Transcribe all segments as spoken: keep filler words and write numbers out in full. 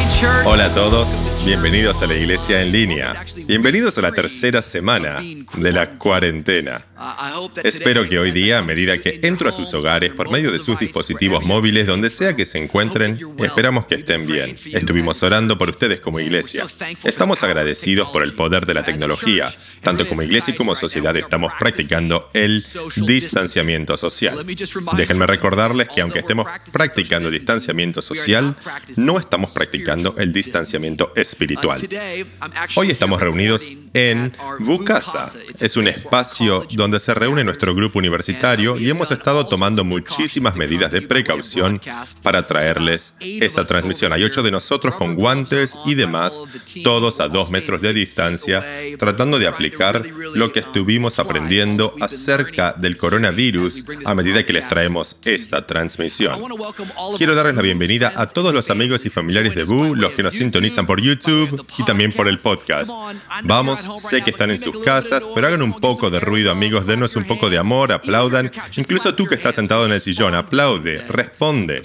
Hola a todos, bienvenidos a la Iglesia en Línea. Bienvenidos a la tercera semana de la cuarentena. Espero que hoy día, a medida que entro a sus hogares por medio de sus dispositivos móviles, donde sea que se encuentren, esperamos que estén bien. Estuvimos orando por ustedes como iglesia. Estamos agradecidos por el poder de la tecnología. Tanto como iglesia y como sociedad estamos practicando el distanciamiento social. Déjenme recordarles que aunque estemos practicando distanciamiento social, no estamos practicando el distanciamiento espiritual. Hoy estamos reunidos en Vucasa. Es un espacio donde se reúne nuestro grupo universitario y hemos estado tomando muchísimas medidas de precaución para traerles esta transmisión. Hay ocho de nosotros con guantes y demás, todos a dos metros de distancia, tratando de aplicar lo que estuvimos aprendiendo acerca del coronavirus a medida que les traemos esta transmisión. Quiero darles la bienvenida a todos los amigos y familiares de Vu, los que nos sintonizan por YouTube y también por el podcast. Vamos, sé que están en sus casas, pero hagan un poco de ruido, amigos, denos un poco de amor, aplaudan. Incluso tú que estás sentado en el sillón, aplaude, responde.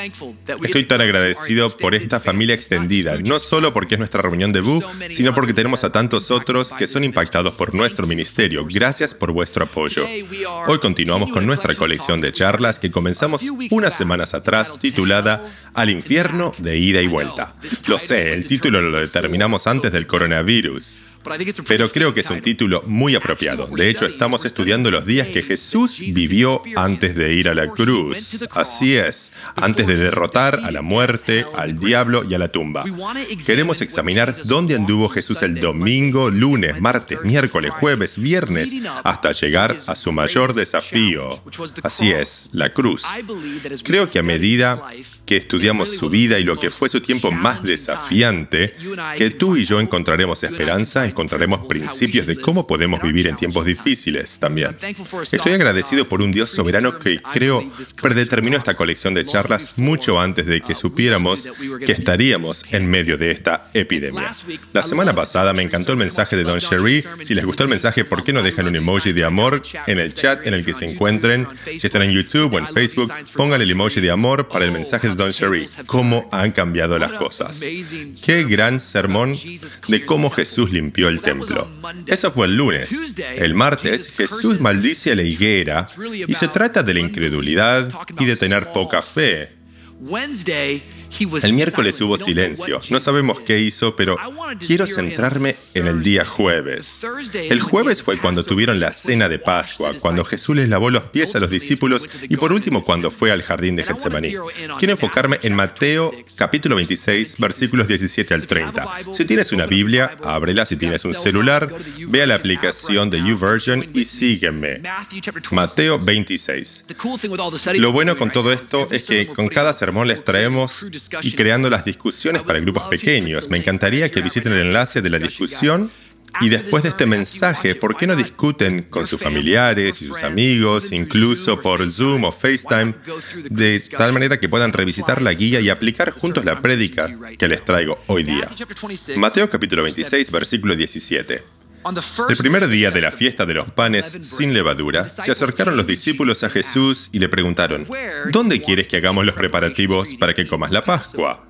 Estoy tan agradecido por esta familia extendida, no solo porque es nuestra reunión de Vu, sino porque tenemos a tantos otros que son impactados por nuestro ministerio. Gracias por vuestro apoyo. Hoy continuamos con nuestra colección de charlas que comenzamos unas semanas atrás, titulada Al infierno de ida y vuelta. Lo sé, el título lo determinamos antes del coronavirus, pero creo que es un título muy apropiado. De hecho, estamos estudiando los días que Jesús vivió antes de ir a la cruz. Así es, antes de derrotar a la muerte, al diablo y a la tumba. Queremos examinar dónde anduvo Jesús el domingo, lunes, martes, miércoles, jueves, viernes, hasta llegar a su mayor desafío. Así es, la cruz. Creo que a medida que estudiamos su vida y lo que fue su tiempo más desafiante, que tú y yo encontraremos esperanza, encontraremos principios de cómo podemos vivir en tiempos difíciles también. Estoy agradecido por un Dios soberano que creo predeterminó esta colección de charlas mucho antes de que supiéramos que estaríamos en medio de esta epidemia. La semana pasada me encantó el mensaje de Don Sherry. Si les gustó el mensaje, ¿por qué no dejan un emoji de amor en el chat en el que se encuentren? Si están en YouTube o en Facebook, pongan el emoji de amor para el mensaje de Don Sherry. ¿Cómo han cambiado las cosas? Qué gran sermón de cómo Jesús limpió el templo. Eso fue el lunes. El martes, Jesús maldice a la higuera y se trata de la incredulidad y de tener poca fe. El miércoles hubo silencio. No sabemos qué hizo, pero quiero centrarme en el día jueves. El jueves fue cuando tuvieron la cena de Pascua, cuando Jesús les lavó los pies a los discípulos y por último cuando fue al jardín de Getsemaní. Quiero enfocarme en Mateo capítulo veintiséis, versículos diecisiete al treinta. Si tienes una Biblia, ábrela. Si tienes un celular, ve a la aplicación de YouVersion y sígueme. Mateo veintiséis. Lo bueno con todo esto es que con cada sermón les traemos y creando las discusiones para grupos pequeños. Me encantaría que visiten el enlace de la discusión y después de este mensaje, ¿por qué no discuten con sus familiares y sus amigos, incluso por Zoom o FaceTime, de tal manera que puedan revisitar la guía y aplicar juntos la prédica que les traigo hoy día? Mateo capítulo veintiséis, versículo diecisiete. El primer día de la fiesta de los panes sin levadura, se acercaron los discípulos a Jesús y le preguntaron, ¿dónde quieres que hagamos los preparativos para que comas la Pascua?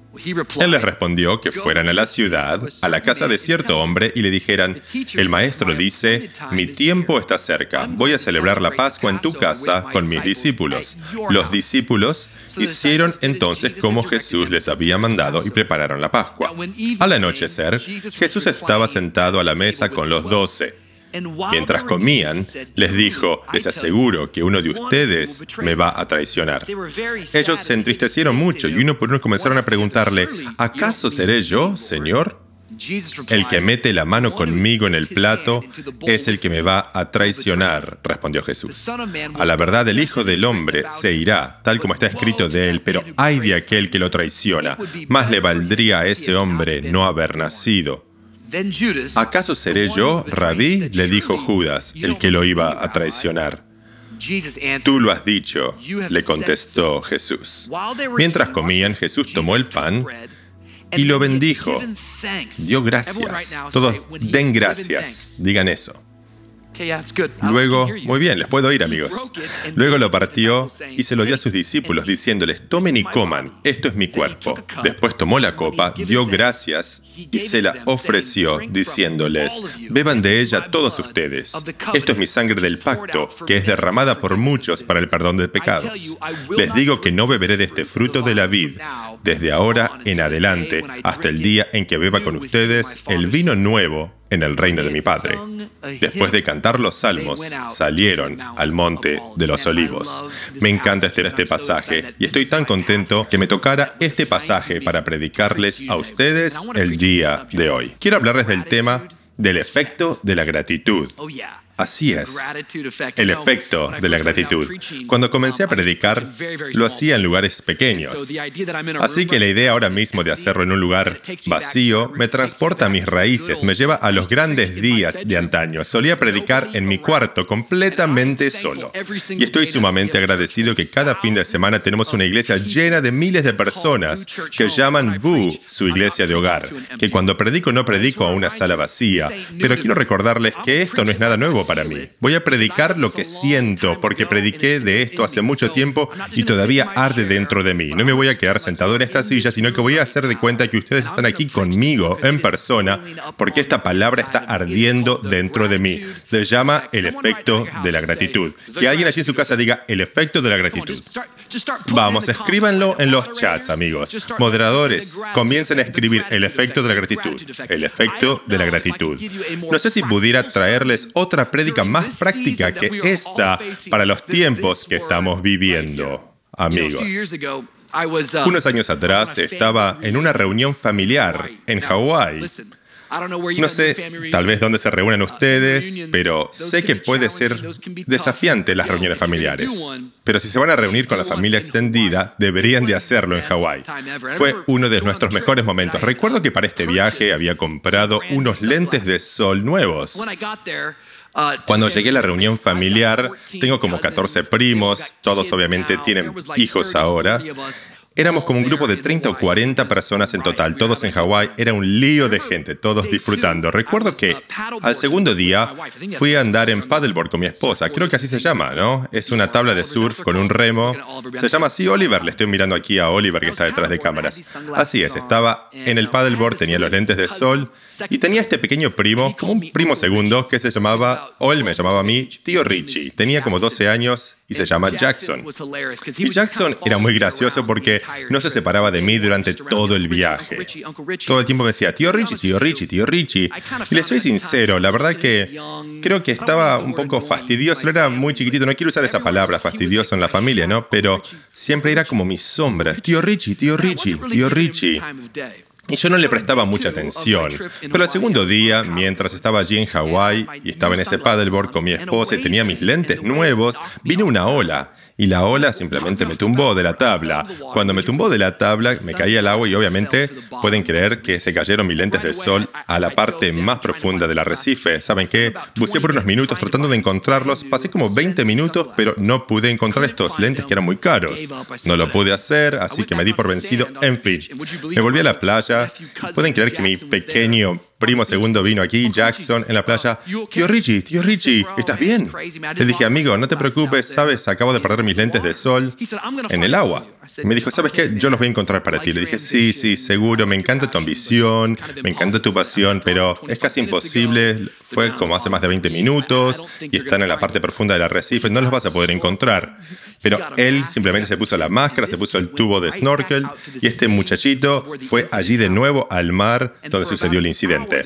Él les respondió que fueran a la ciudad, a la casa de cierto hombre, y le dijeran, el maestro dice, mi tiempo está cerca, voy a celebrar la Pascua en tu casa con mis discípulos. Los discípulos hicieron entonces como Jesús les había mandado y prepararon la Pascua. Al anochecer, Jesús estaba sentado a la mesa con los doce. Mientras comían, les dijo, les aseguro que uno de ustedes me va a traicionar. Ellos se entristecieron mucho y uno por uno comenzaron a preguntarle, ¿acaso seré yo, Señor? El que mete la mano conmigo en el plato es el que me va a traicionar, respondió Jesús. A la verdad, el Hijo del Hombre se irá, tal como está escrito de él, pero ay de aquel que lo traiciona. Más le valdría a ese hombre no haber nacido. ¿Acaso seré yo, Rabí? Le dijo Judas, el que lo iba a traicionar. Tú lo has dicho, le contestó Jesús. Mientras comían, Jesús tomó el pan y lo bendijo. Dio gracias. Todos den gracias. Digan eso. Luego, muy bien, les puedo oír, amigos. Luego lo partió y se lo dio a sus discípulos, diciéndoles, tomen y coman, esto es mi cuerpo. Después tomó la copa, dio gracias y se la ofreció, diciéndoles, beban de ella todos ustedes. Esto es mi sangre del pacto, que es derramada por muchos para el perdón de pecados. Les digo que no beberé de este fruto de la vid, desde ahora en adelante, hasta el día en que beba con ustedes el vino nuevo en el reino de mi Padre. Después de cantar los salmos, salieron al monte de los olivos. Me encanta este, este pasaje y estoy tan contento que me tocara este pasaje para predicarles a ustedes el día de hoy. Quiero hablarles del tema del efecto de la gratitud. Así es, el efecto de la gratitud. Cuando comencé a predicar, lo hacía en lugares pequeños. Así que la idea ahora mismo de hacerlo en un lugar vacío me transporta a mis raíces, me lleva a los grandes días de antaño. Solía predicar en mi cuarto completamente solo. Y estoy sumamente agradecido que cada fin de semana tenemos una iglesia llena de miles de personas que llaman V U, su iglesia de hogar. Que cuando predico no predico a una sala vacía, pero quiero recordarles que esto no es nada nuevo para mí. Voy a predicar lo que siento, porque prediqué de esto hace mucho tiempo y todavía arde dentro de mí. No me voy a quedar sentado en esta silla, sino que voy a hacer de cuenta que ustedes están aquí conmigo, en persona, porque esta palabra está ardiendo dentro de mí. Se llama el efecto de la gratitud. Que alguien allí en su casa diga el efecto de la gratitud. Vamos, escríbanlo en los chats, amigos. Moderadores, comiencen a escribir el efecto de la gratitud. El efecto de la gratitud. No sé si pudiera traerles otra prédica más práctica que esta para los tiempos que estamos viviendo, amigos. Unos años atrás estaba en una reunión familiar en Hawái. No sé, tal vez dónde se reúnen ustedes, pero sé que puede ser desafiante las reuniones familiares. Pero si se van a reunir con la familia extendida, deberían de hacerlo en Hawái. Fue uno de nuestros mejores momentos. Recuerdo que para este viaje había comprado unos lentes de sol nuevos. Cuando llegué a la reunión familiar, tengo como catorce primos, todos obviamente tienen hijos ahora. Éramos como un grupo de treinta o cuarenta personas en total, todos en Hawái. Era un lío de gente, todos disfrutando. Recuerdo que al segundo día fui a andar en paddleboard con mi esposa. Creo que así se llama, ¿no? Es una tabla de surf con un remo. Se llama así Oliver. Le estoy mirando aquí a Oliver que está detrás de cámaras. Así es, estaba en el paddleboard, tenía los lentes de sol y tenía este pequeño primo, como un primo segundo, que se llamaba, o él me llamaba a mí, Tío Richie. Tenía como doce años y se llama Jackson. Y Jackson era muy gracioso porque no se separaba de mí durante todo el viaje. Todo el tiempo me decía, tío Richie, tío Richie, tío Richie. Y le soy sincero, la verdad que creo que estaba un poco fastidioso. Él era muy chiquitito, no quiero usar esa palabra, fastidioso en la familia, ¿no? Pero siempre era como mi sombra. Tío Richie, tío Richie, tío Richie. Y yo no le prestaba mucha atención. Pero el segundo día, mientras estaba allí en Hawái y estaba en ese paddleboard con mi esposa y tenía mis lentes nuevos, vino una ola. Y la ola simplemente me tumbó de la tabla. Cuando me tumbó de la tabla, me caí al agua y obviamente pueden creer que se cayeron mis lentes de sol a la parte más profunda del arrecife. ¿Saben qué? Buceé por unos minutos tratando de encontrarlos. Pasé como veinte minutos, pero no pude encontrar estos lentes que eran muy caros. No lo pude hacer, así que me di por vencido. En fin, me volví a la playa. Pueden creer que mi pequeño primo segundo vino aquí, Jackson, en la playa. Tío Richie, tío Richie, ¿estás bien? Le dije, amigo, no te preocupes, ¿sabes? Acabo de perder mis lentes de sol en el agua. Me dijo, ¿sabes qué? Yo los voy a encontrar para ti. Le dije, sí, sí, seguro, me encanta tu ambición, me encanta tu pasión, pero es casi imposible. Fue como hace más de veinte minutos y están en la parte profunda del arrecife, no los vas a poder encontrar. Pero él simplemente se puso la máscara, se puso el tubo de snorkel y este muchachito fue allí de nuevo al mar donde sucedió el incidente.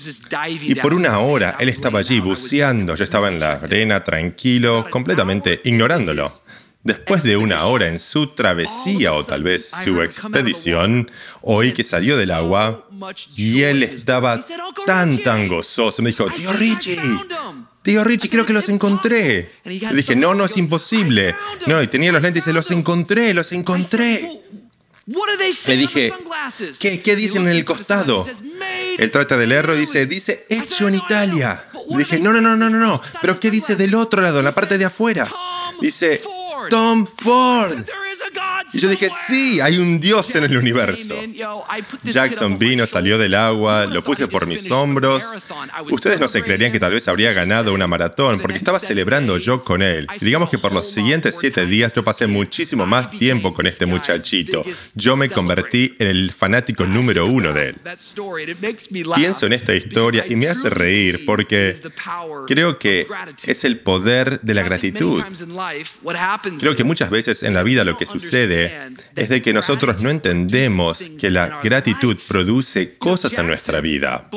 Y por una hora él estaba allí buceando, yo estaba en la arena tranquilo, completamente ignorándolo. Después de una hora en su travesía o tal vez su expedición, oí que salió del agua y él estaba tan, tan gozoso. Me dijo, tío Richie, tío Richie, creo que los encontré. Le dije, no, no, es imposible. No, y tenía los lentes y se los encontré, los encontré. Le dije, ¿qué, qué dicen en el costado? Él trata de leerlo y dice, dice, hecho en Italia. Le dije, no, no, no, no, no, pero ¿qué dice del otro lado, en la parte de afuera? Dice, Tom Ford. Y yo dije, sí, hay un Dios en el universo. Jackson vino, salió del agua, lo puse por mis hombros. Ustedes no se creerían que tal vez habría ganado una maratón, porque estaba celebrando yo con él. Y digamos que por los siguientes siete días yo pasé muchísimo más tiempo con este muchachito. Yo me convertí en el fanático número uno de él. Pienso en esta historia y me hace reír porque creo que es el poder de la gratitud. Creo que muchas veces en la vida lo que sucede es de que nosotros no entendemos que la gratitud produce cosas en nuestra vida.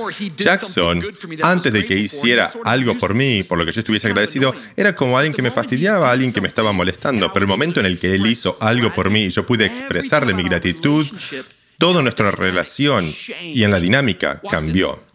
Jackson, antes de que hiciera algo por mí, por lo que yo estuviese agradecido, era como alguien que me fastidiaba, alguien que me estaba molestando. Pero el momento en el que él hizo algo por mí y yo pude expresarle mi gratitud, toda nuestra relación y en la dinámica cambió.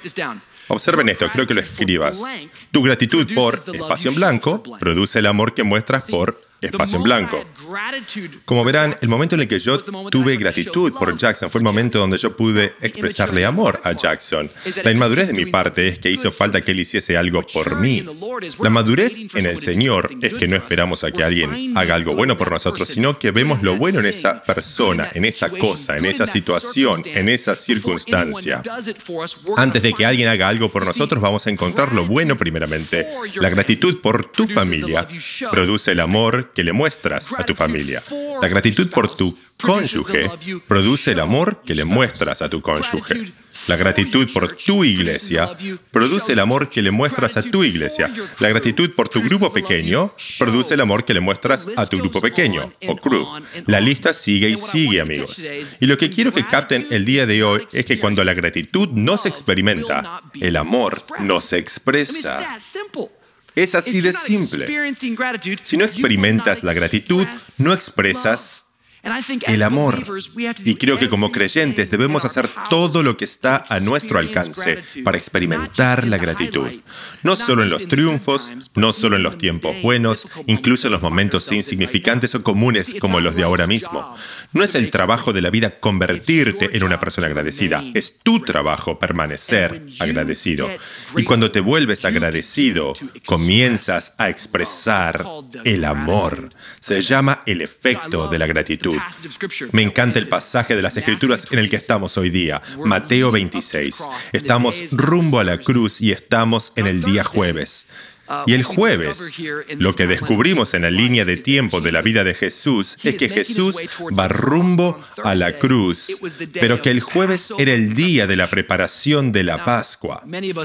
Observen esto, creo que lo escribas. Tu gratitud por espacio en blanco produce el amor que muestras por espacio en blanco. Como verán, el momento en el que yo tuve gratitud por Jackson fue el momento donde yo pude expresarle amor a Jackson. La inmadurez de mi parte es que hizo falta que él hiciese algo por mí. La madurez en el Señor es que no esperamos a que alguien haga algo bueno por nosotros, sino que vemos lo bueno en esa persona, en esa cosa, en esa situación, en esa circunstancia. Antes de que alguien haga algo por nosotros, vamos a encontrar lo bueno primeramente. La gratitud por tu familia produce el amor que le muestras a tu familia. La gratitud por tu cónyuge produce el amor que le muestras a tu cónyuge. La gratitud por tu iglesia produce el amor que le muestras a tu iglesia. La gratitud por tu grupo pequeño produce el amor que le muestras a tu grupo pequeño, o crew. La lista sigue y sigue, amigos. Y lo que quiero que capten el día de hoy es que cuando la gratitud no se experimenta, el amor no se expresa. Es así de simple. Si no experimentas la gratitud, no expresas el amor. Y creo que como creyentes debemos hacer todo lo que está a nuestro alcance para experimentar la gratitud. No solo en los triunfos, no solo en los tiempos buenos, incluso en los momentos insignificantes o comunes como los de ahora mismo. No es el trabajo de la vida convertirte en una persona agradecida. Es tu trabajo permanecer agradecido. Y cuando te vuelves agradecido, comienzas a expresar el amor. Se llama el efecto de la gratitud. Me encanta el pasaje de las Escrituras en el que estamos hoy día, Mateo veintiséis. Estamos rumbo a la cruz y estamos en el día jueves. Y el jueves, lo que descubrimos en la línea de tiempo de la vida de Jesús es que Jesús va rumbo a la cruz, pero que el jueves era el día de la preparación de la Pascua.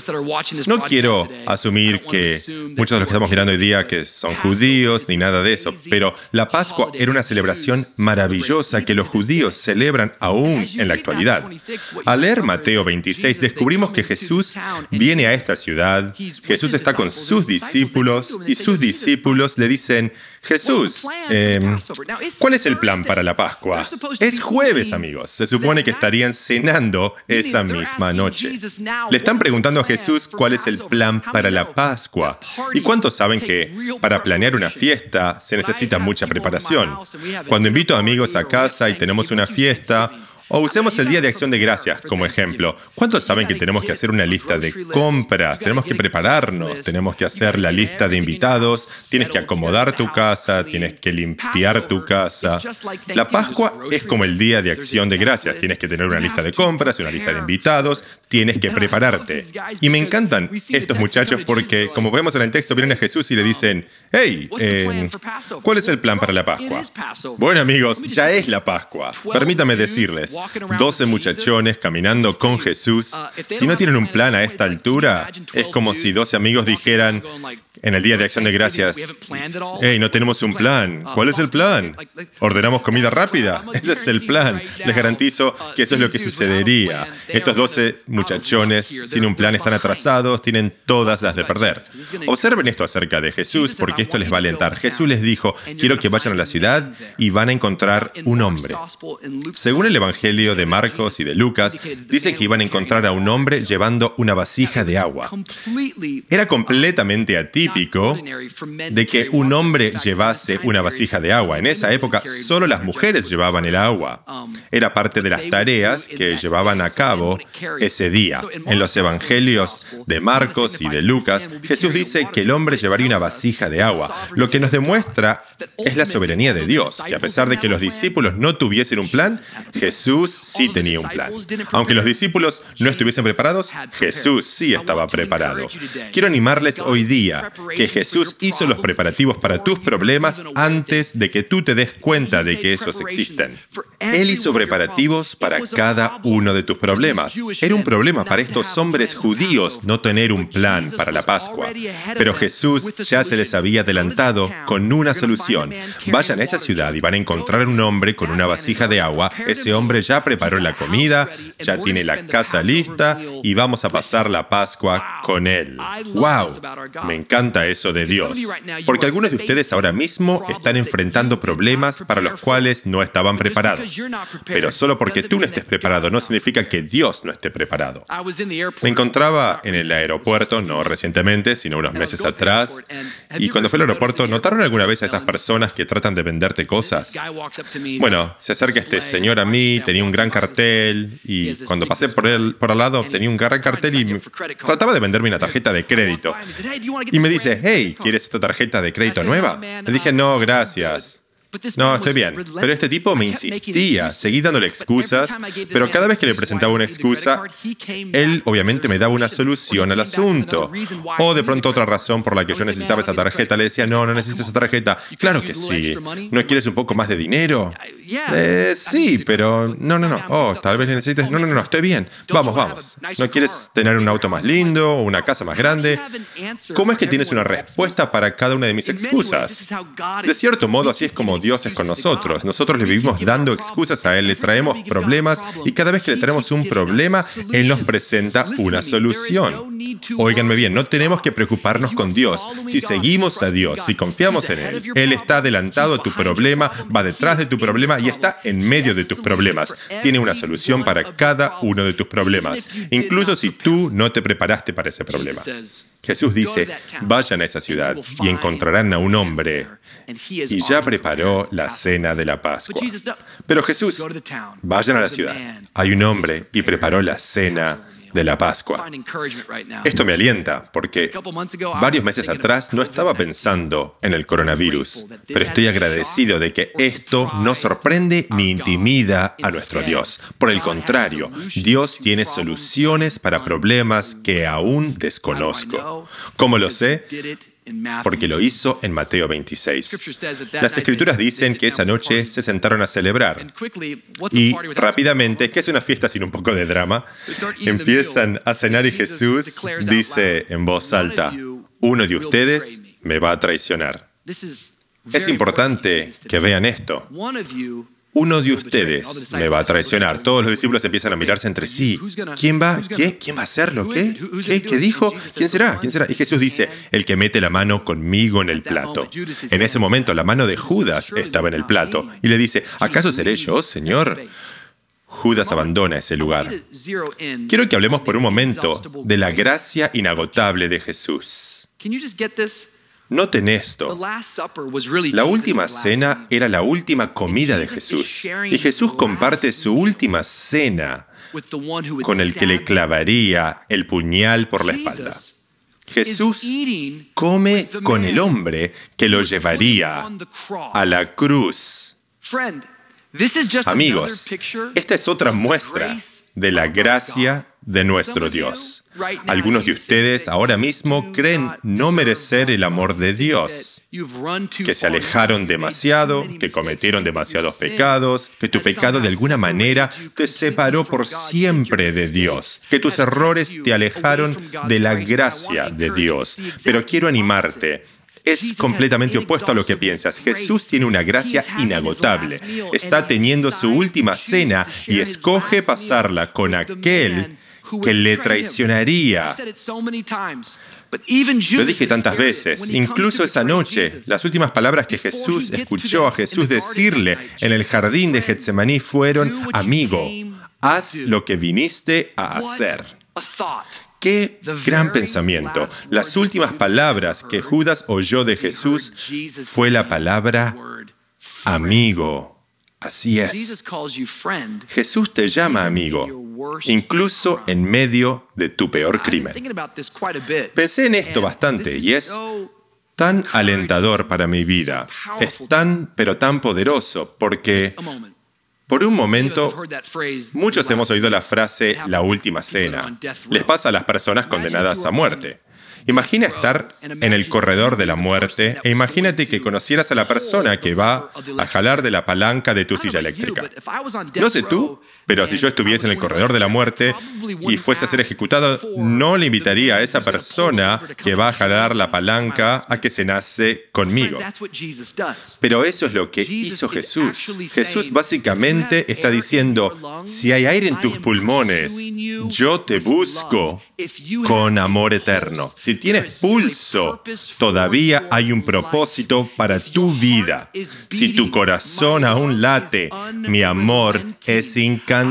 No quiero asumir que muchos de los que estamos mirando hoy día que son judíos ni nada de eso, pero la Pascua era una celebración maravillosa que los judíos celebran aún en la actualidad. Al leer Mateo veintiséis, descubrimos que Jesús viene a esta ciudad, Jesús está con sus discípulos y sus discípulos le dicen, Jesús, eh, ¿cuál es el plan para la Pascua? Es jueves, amigos. Se supone que estarían cenando esa misma noche. Le están preguntando a Jesús cuál es el plan para la Pascua. ¿Y cuántos saben que para planear una fiesta se necesita mucha preparación? Cuando invito a amigos a casa y tenemos una fiesta, o usemos el Día de Acción de Gracias como ejemplo. ¿Cuántos saben que tenemos que hacer una lista de compras? Tenemos que prepararnos, tenemos que hacer la lista de invitados, tienes que acomodar tu casa, tienes que limpiar tu casa. La Pascua es como el Día de Acción de Gracias. Tienes que tener una lista de compras, una lista de invitados, tienes que prepararte. Y me encantan estos muchachos porque, como vemos en el texto, vienen a Jesús y le dicen, hey, eh, ¿cuál es el plan para la Pascua? Bueno, amigos, ya es la Pascua. Permítame decirles, doce muchachones caminando con Jesús. Si no tienen un plan a esta altura, es como si doce amigos dijeran en el Día de Acción de Gracias, hey, no tenemos un plan. ¿Cuál es el plan? ¿Ordenamos comida rápida? Ese es el plan. Les garantizo que eso es lo que sucedería. Estos doce muchachones sin un plan están atrasados, tienen todas las de perder. Observen esto acerca de Jesús, porque esto les va a alentar. Jesús les dijo, quiero que vayan a la ciudad y van a encontrar un hombre. Según el Evangelio de Marcos y de Lucas, dice que iban a encontrar a un hombre llevando una vasija de agua. Era completamente atípico de que un hombre llevase una vasija de agua. En esa época, solo las mujeres llevaban el agua. Era parte de las tareas que llevaban a cabo ese día. En los evangelios de Marcos y de Lucas, Jesús dice que el hombre llevaría una vasija de agua, lo que nos demuestra es la soberanía de Dios, que a pesar de que los discípulos no tuviesen un plan, Jesús sí tenía un plan. Aunque los discípulos no estuviesen preparados, Jesús sí estaba preparado. Quiero animarles hoy día que Jesús hizo los preparativos para tus problemas antes de que tú te des cuenta de que esos existen. Él hizo preparativos para cada uno de tus problemas. Era un problema para estos hombres judíos no tener un plan para la Pascua. Pero Jesús ya se les había adelantado con una solución. Vayan a esa ciudad y van a encontrar un hombre con una vasija de agua. Ese hombre ya preparó la comida, ya tiene la casa lista y vamos a pasar la Pascua con él. ¡Wow! Me encanta eso de Dios. Porque algunos de ustedes ahora mismo están enfrentando problemas para los cuales no estaban preparados. Pero solo porque tú no estés preparado no significa que Dios no esté preparado. Me encontraba en el aeropuerto, no recientemente, sino unos meses atrás, y cuando fui al aeropuerto, ¿notaron alguna vez a esas personas que tratan de venderte cosas? Bueno, se acerca este señor a mí, tenía un gran cartel, y cuando pasé por él, por al lado, tenía un gran cartel y me trataba de venderme una tarjeta de crédito. Y me dice, hey, ¿quieres esta tarjeta de crédito nueva? Le dije, no, gracias. No, estoy bien. Pero este tipo me insistía, seguí dándole excusas, pero cada vez que le presentaba una excusa, él obviamente me daba una solución al asunto. O de pronto otra razón por la que yo necesitaba esa tarjeta, le decía, no, no necesito esa tarjeta. Claro que sí. ¿No quieres un poco más de dinero? Eh, sí, pero no, no, no. Oh, tal vez necesites... No, no, no, estoy bien. Vamos, vamos. ¿No quieres tener un auto más lindo o una casa más grande? ¿Cómo es que tienes una respuesta para cada una de mis excusas? De cierto modo, así es como Dios es con nosotros. Nosotros le vivimos dando excusas a Él, le traemos problemas y cada vez que le traemos un problema, Él nos presenta una solución. Óiganme bien, no tenemos que preocuparnos con Dios. Si seguimos a Dios, si confiamos en Él, Él está adelantado a tu problema, va detrás de tu problema y está en medio de tus problemas. Tiene una solución para cada uno de tus problemas, incluso si tú no te preparaste para ese problema. Jesús dice, vayan a esa ciudad y encontrarán a un hombre y ya preparó la cena de la Pascua. Pero Jesús, vayan a la ciudad. Hay un hombre y preparó la cena de la Pascua. Esto me alienta porque varios meses atrás no estaba pensando en el coronavirus, pero estoy agradecido de que esto no sorprende ni intimida a nuestro Dios. Por el contrario, Dios tiene soluciones para problemas que aún desconozco. ¿Cómo lo sé? Porque lo hizo en Mateo veintiséis. Las Escrituras dicen que esa noche se sentaron a celebrar. Y rápidamente, ¿qué es una fiesta sin un poco de drama? Empiezan a cenar y Jesús dice en voz alta, uno de ustedes me va a traicionar. Es importante que vean esto. Uno de ustedes me va a traicionar. Todos los discípulos empiezan a mirarse entre sí. ¿Quién va? ¿Qué? ¿Quién va a hacerlo? ¿Qué? ¿Qué? ¿Qué dijo? ¿Quién será? ¿Quién será? Y Jesús dice, el que mete la mano conmigo en el plato. En ese momento, la mano de Judas estaba en el plato. Y le dice, ¿acaso seré yo, Señor? Judas abandona ese lugar. Quiero que hablemos por un momento de la gracia inagotable de Jesús. Noten esto. La última cena era la última comida de Jesús. Y Jesús comparte su última cena con el que le clavaría el puñal por la espalda. Jesús come con el hombre que lo llevaría a la cruz. Amigos, esta es otra muestra de la gracia de nuestro Dios. Algunos de ustedes ahora mismo creen no merecer el amor de Dios, que se alejaron demasiado, que cometieron demasiados pecados, que tu pecado de alguna manera te separó por siempre de Dios, que tus errores te alejaron de la gracia de Dios. Pero quiero animarte. Es completamente opuesto a lo que piensas. Jesús tiene una gracia inagotable. Está teniendo su última cena y escoge pasarla con aquel que le traicionaría. Lo dije tantas veces, incluso esa noche, las últimas palabras que Jesús escuchó a Jesús decirle en el jardín de Getsemaní fueron, amigo, haz lo que viniste a hacer. ¡Qué gran pensamiento! Las últimas palabras que Judas oyó de Jesús fue la palabra amigo. Así es. Jesús te llama amigo. incluso en medio de tu peor crimen. Pensé en esto bastante y es tan alentador para mi vida. Es tan, pero tan poderoso porque, por un momento, muchos hemos oído la frase «la última cena». Les pasa a las personas condenadas a muerte. Imagina estar en el corredor de la muerte e imagínate que conocieras a la persona que va a jalar de la palanca de tu silla eléctrica. No sé tú, pero si yo estuviese en el corredor de la muerte y fuese a ser ejecutado, no le invitaría a esa persona que va a jalar la palanca a que cenase conmigo. Pero eso es lo que hizo Jesús. Jesús básicamente está diciendo, si hay aire en tus pulmones, yo te busco con amor eterno. Si tienes pulso, todavía hay un propósito para tu vida. Si tu corazón aún late, mi amor es incansable.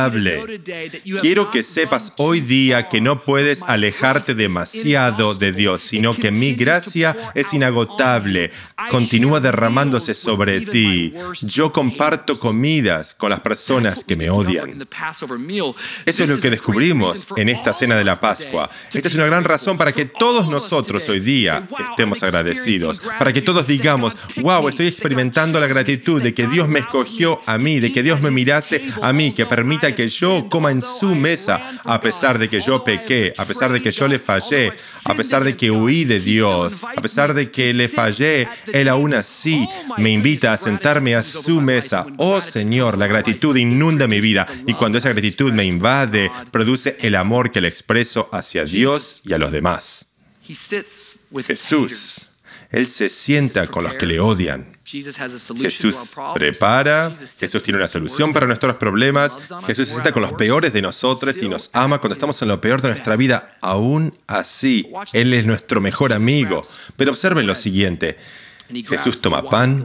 Quiero que sepas hoy día que no puedes alejarte demasiado de Dios, sino que mi gracia es inagotable, continúa derramándose sobre ti. Yo comparto comidas con las personas que me odian. Eso es lo que descubrimos en esta cena de la Pascua. Esta es una gran razón para que todos nosotros hoy día estemos agradecidos, para que todos digamos, wow, estoy experimentando la gratitud de que Dios me escogió a mí, de que Dios me mirase a mí, que permita que yo coma en su mesa, a pesar de que yo pequé, a pesar de que yo le fallé, a pesar de que huí de Dios, a pesar de que le fallé, Él aún así me invita a sentarme a su mesa. Oh Señor, la gratitud inunda mi vida y cuando esa gratitud me invade, produce el amor que le expreso hacia Dios y a los demás. Jesús, Él se sienta con los que le odian. Jesús prepara, Jesús tiene una solución para nuestros problemas, Jesús se sienta con los peores de nosotros y nos ama cuando estamos en lo peor de nuestra vida. Aún así, Él es nuestro mejor amigo. Pero observen lo siguiente, Jesús toma pan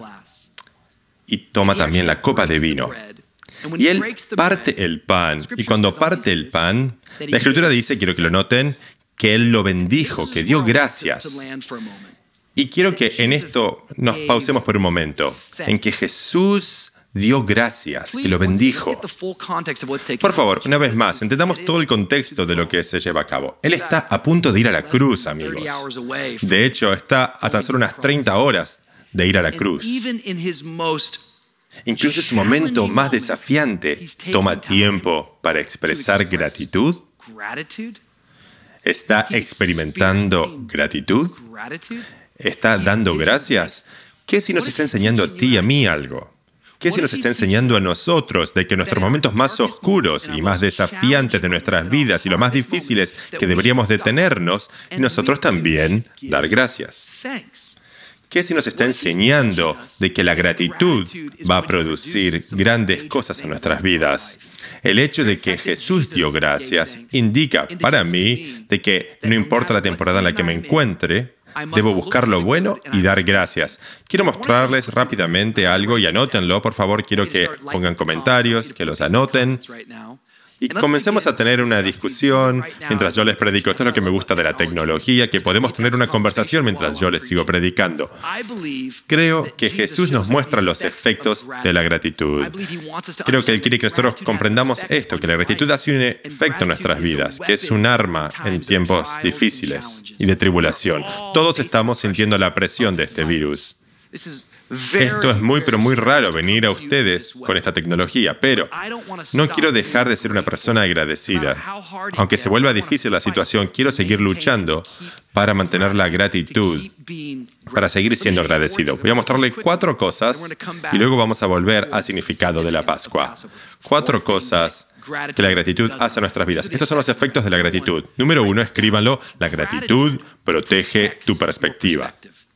y toma también la copa de vino. Y Él parte el pan, y cuando parte el pan, la Escritura dice, quiero que lo noten, que Él lo bendijo, que dio gracias. Y quiero que en esto nos pausemos por un momento, en que Jesús dio gracias, que lo bendijo. Por favor, una vez más, entendamos todo el contexto de lo que se lleva a cabo. Él está a punto de ir a la cruz, amigos. De hecho, está a tan solo unas treinta horas de ir a la cruz. Incluso en su momento más desafiante, toma tiempo para expresar gratitud. ¿Está experimentando gratitud? ¿Está dando gracias? ¿Qué si nos está enseñando a ti y a mí algo? ¿Qué si nos está enseñando a nosotros de que en nuestros momentos más oscuros y más desafiantes de nuestras vidas y los más difíciles que deberíamos detenernos, nosotros también dar gracias? ¿Qué si nos está enseñando de que la gratitud va a producir grandes cosas en nuestras vidas? El hecho de que Jesús dio gracias indica para mí de que no importa la temporada en la que me encuentre, debo buscar lo bueno y dar gracias. Quiero mostrarles rápidamente algo y anótenlo, por favor. Quiero que pongan comentarios, que los anoten. Y comencemos a tener una discusión mientras yo les predico. Esto es lo que me gusta de la tecnología, que podemos tener una conversación mientras yo les sigo predicando. Creo que Jesús nos muestra los efectos de la gratitud. Creo que Él quiere que nosotros comprendamos esto, que la gratitud hace un efecto en nuestras vidas, que es un arma en tiempos difíciles y de tribulación. Todos estamos sintiendo la presión de este virus. Esto es muy, pero muy raro venir a ustedes con esta tecnología, pero no quiero dejar de ser una persona agradecida. Aunque se vuelva difícil la situación, quiero seguir luchando para mantener la gratitud, para seguir siendo agradecido. Voy a mostrarle cuatro cosas y luego vamos a volver al significado de la Pascua. Cuatro cosas que la gratitud hace a nuestras vidas. Estos son los efectos de la gratitud. Número uno, escríbanlo, la gratitud protege tu perspectiva.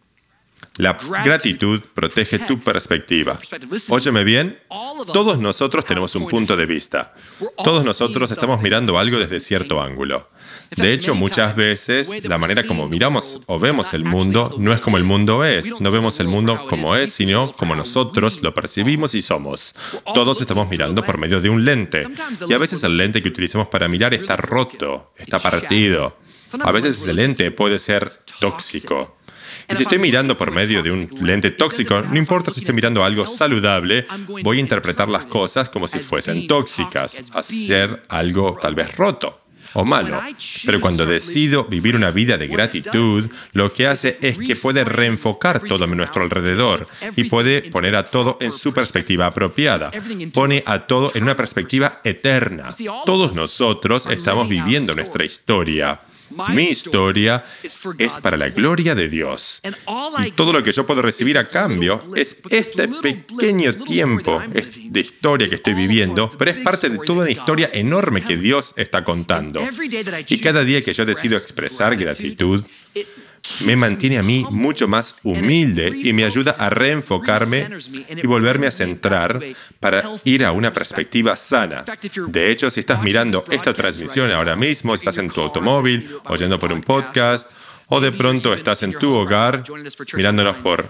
La gratitud protege tu perspectiva. Óyeme bien, todos nosotros tenemos un punto de vista. Todos nosotros estamos mirando algo desde cierto ángulo. De hecho, muchas veces, la manera como miramos o vemos el mundo no es como el mundo es. No vemos el mundo como es, sino como nosotros lo percibimos y somos. Todos estamos mirando por medio de un lente. Y a veces el lente que utilizamos para mirar está roto, está partido. A veces ese lente puede ser tóxico. Y si estoy mirando por medio de un lente tóxico, no importa si estoy mirando algo saludable, voy a interpretar las cosas como si fuesen tóxicas, hacer algo tal vez roto o malo. Pero cuando decido vivir una vida de gratitud, lo que hace es que puede reenfocar todo a nuestro alrededor y puede poner a todo en su perspectiva apropiada. Pone a todo en una perspectiva eterna. Todos nosotros estamos viviendo nuestra historia. Mi historia es para la gloria de Dios. Y todo lo que yo puedo recibir a cambio es este pequeño tiempo de historia que estoy viviendo, pero es parte de toda una historia enorme que Dios está contando. Y cada día que yo decido expresar gratitud, me mantiene a mí mucho más humilde y me ayuda a reenfocarme y volverme a centrar para ir a una perspectiva sana. De hecho, si estás mirando esta transmisión ahora mismo, estás en tu automóvil, oyendo por un podcast, o de pronto estás en tu hogar, mirándonos por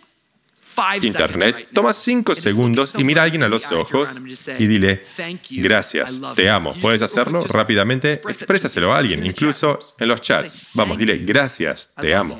Internet, toma cinco segundos y mira a alguien a los ojos y dile, gracias, te amo. ¿Puedes hacerlo rápidamente? Exprésaselo a alguien, incluso en los chats. Vamos, dile, gracias, te amo.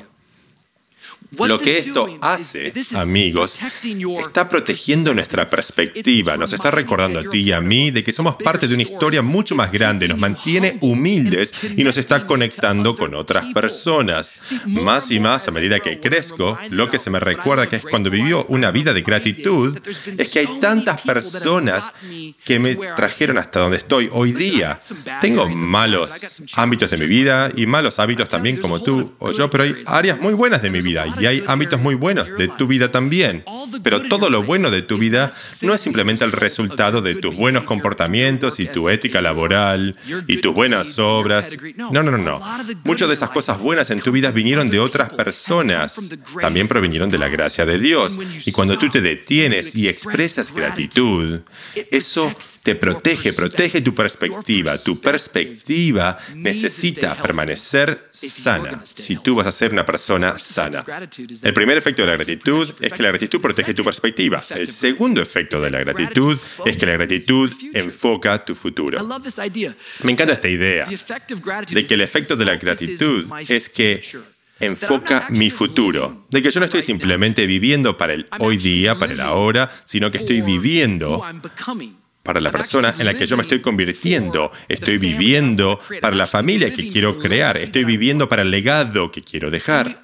Lo que esto hace, amigos, está protegiendo nuestra perspectiva, nos está recordando a ti y a mí de que somos parte de una historia mucho más grande, nos mantiene humildes y nos está conectando con otras personas. Más y más, a medida que crezco, lo que se me recuerda que es cuando vivió una vida de gratitud, es que hay tantas personas que me trajeron hasta donde estoy hoy día. Tengo malos ámbitos de mi vida y malos hábitos también como tú o yo, pero hay áreas muy buenas de mi vida. Y hay ámbitos muy buenos de tu vida también. Pero todo lo bueno de tu vida no es simplemente el resultado de tus buenos comportamientos y tu ética laboral y tus buenas obras. No, no, no, no. Muchas de esas cosas buenas en tu vida vinieron de otras personas. También provinieron de la gracia de Dios. Y cuando tú te detienes y expresas gratitud, eso te protege, protege tu perspectiva. Tu perspectiva necesita permanecer sana si tú vas a ser una persona sana. El primer efecto de la gratitud es que la gratitud protege tu perspectiva. El segundo efecto de la gratitud es que la gratitud enfoca tu futuro. Me encanta esta idea de que el efecto de la gratitud es que enfoca mi futuro, de que yo no estoy simplemente viviendo para el hoy día, para el ahora, sino que estoy viviendo para la persona en la que yo me estoy convirtiendo. Estoy viviendo para la familia que quiero crear. Estoy viviendo para el legado que quiero dejar.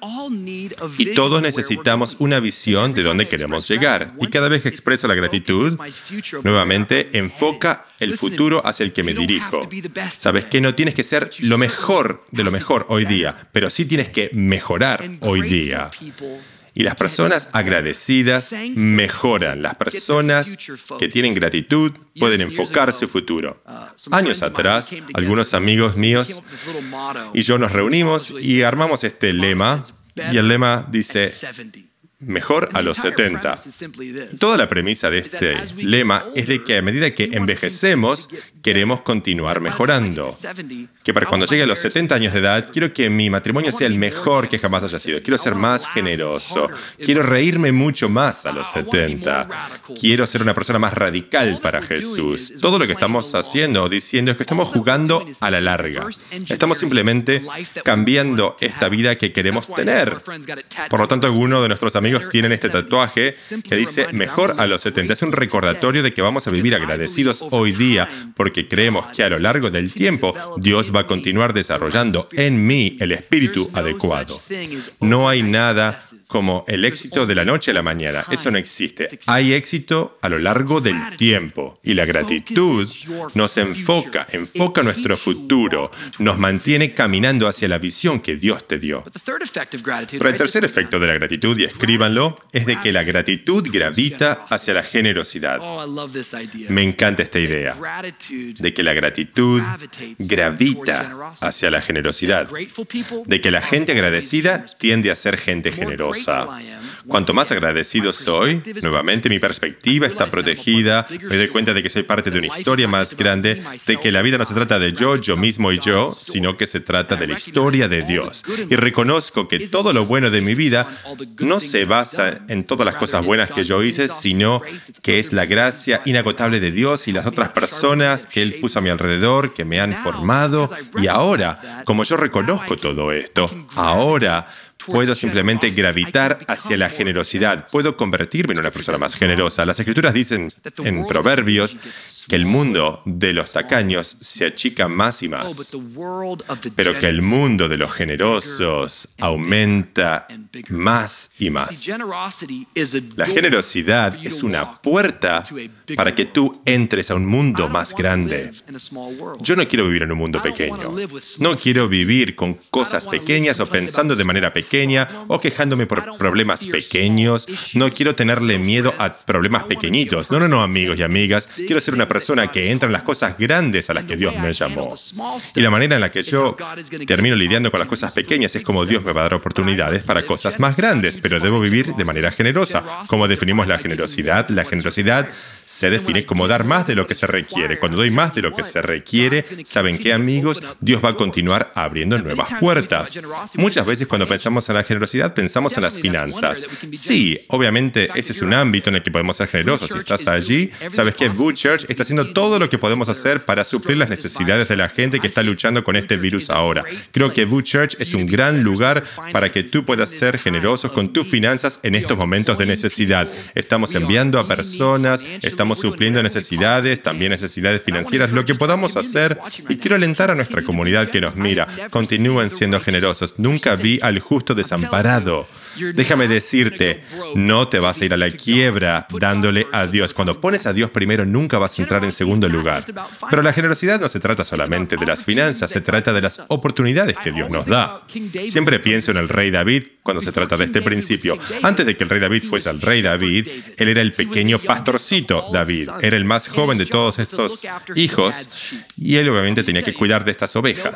Y todos necesitamos una visión de dónde queremos llegar. Y cada vez que expreso la gratitud, nuevamente enfoca el futuro hacia el que me dirijo. ¿Sabes qué? No tienes que ser lo mejor de lo mejor hoy día, pero sí tienes que mejorar hoy día. Y las personas agradecidas mejoran. Las personas que tienen gratitud pueden enfocar su futuro. Años atrás, algunos amigos míos y yo nos reunimos y armamos este lema. Y el lema dice, mejor a los setenta. Toda la premisa de este lema es de que a medida que envejecemos, queremos continuar mejorando. Que para cuando llegue a los setenta años de edad, quiero que mi matrimonio sea el mejor que jamás haya sido. Quiero ser más generoso. Quiero reírme mucho más a los setenta. Quiero ser una persona más radical para Jesús. Todo lo que estamos haciendo o diciendo es que estamos jugando a la larga. Estamos simplemente cambiando esta vida que queremos tener. Por lo tanto, algunos de nuestros amigos tienen este tatuaje que dice mejor a los setenta. Es un recordatorio de que vamos a vivir agradecidos hoy día porque creemos que a lo largo del tiempo Dios va a continuar desarrollando en mí el espíritu adecuado. No hay nada como el éxito de la noche a la mañana. Eso no existe. Hay éxito a lo largo del tiempo. Y la gratitud nos enfoca, enfoca nuestro futuro, nos mantiene caminando hacia la visión que Dios te dio. Pero el tercer efecto de la gratitud, y escríbanlo, es de que la gratitud gravita hacia la generosidad. Me encanta esta idea de que la gratitud gravita hacia la generosidad, de que la gente agradecida tiende a ser gente generosa. Cuanto más agradecido soy, nuevamente mi perspectiva está protegida, me doy cuenta de que soy parte de una historia más grande, de que la vida no se trata de yo, yo mismo y yo, sino que se trata de la historia de Dios. Y reconozco que todo lo bueno de mi vida no se basa en todas las cosas buenas que yo hice, sino que es la gracia inagotable de Dios y las otras personas que Él puso a mi alrededor, que me han formado. Y ahora, como yo reconozco todo esto, ahora puedo simplemente gravitar hacia la generosidad. Puedo convertirme en una persona más generosa. Las Escrituras dicen en Proverbios que el mundo de los tacaños se achica más y más, pero que el mundo de los generosos aumenta más y más. La generosidad es una puerta para que tú entres a un mundo más grande. Yo no quiero vivir en un mundo pequeño. No quiero vivir con cosas pequeñas o pensando de manera pequeña o quejándome por problemas pequeños. No quiero tenerle miedo a problemas pequeñitos. No, no, no, amigos y amigas. Quiero ser una persona que entra en las cosas grandes a las que Dios me llamó. Y la manera en la que yo termino lidiando con las cosas pequeñas es como Dios me va a dar oportunidades para cosas más grandes, pero debo vivir de manera generosa. ¿Cómo definimos la generosidad? La generosidad se define como dar más de lo que se requiere. Cuando doy más de lo que se requiere, ¿saben qué, amigos? Dios va a continuar abriendo nuevas puertas. Muchas veces cuando pensamos en la generosidad, pensamos en las finanzas. Sí, obviamente ese es un ámbito en el que podemos ser generosos. Si estás allí, ¿sabes qué? Boo Church está haciendo todo lo que podemos hacer para suplir las necesidades de la gente que está luchando con este virus ahora. Creo que Boo Church es un gran lugar para que tú puedas ser generosos con tus finanzas en estos momentos de necesidad. Estamos enviando a personas, estamos supliendo necesidades, también necesidades financieras, lo que podamos hacer. Y quiero alentar a nuestra comunidad que nos mira. Continúen siendo generosos. Nunca vi al justo desamparado. Déjame decirte, no te vas a ir a la quiebra dándole a Dios. Cuando pones a Dios primero, nunca vas a entrar en segundo lugar. Pero la generosidad no se trata solamente de las finanzas, se trata de las oportunidades que Dios nos da. Siempre pienso en el rey David cuando se trata de este principio. Antes de que el rey David fuese el rey David, él era el pequeño pastorcito David. Era el más joven de todos estos hijos y él obviamente tenía que cuidar de estas ovejas.